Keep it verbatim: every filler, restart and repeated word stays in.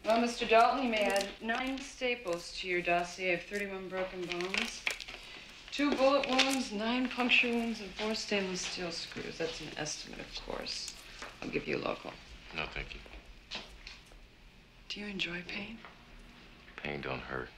Well, Mister Dalton, you may add nine staples to your dossier of thirty-one broken bones, two bullet wounds, nine puncture wounds, and four stainless steel screws. That's an estimate, of course. I'll give you a local. No, thank you. Do you enjoy pain? Pain don't hurt.